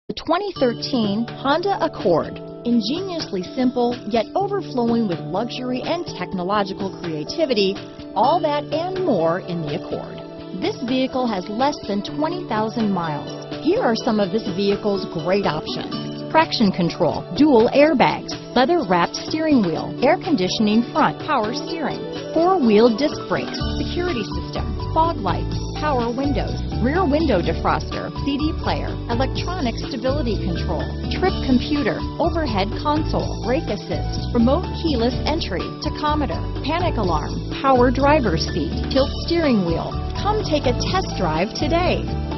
The 2013 Honda Accord. Ingeniously simple, yet overflowing with luxury and technological creativity, all that and more in the Accord. This vehicle has less than 20,000 miles. Here are some of this vehicle's great options: traction control, dual airbags, leather-wrapped steering wheel, air conditioning front, power steering, four-wheel disc brakes, security system, fog lights, power windows, rear window defroster, CD player, electronic stability control, trip computer, overhead console, brake assist, remote keyless entry, tachometer, panic alarm, power driver's seat, tilt steering wheel. Come take a test drive today.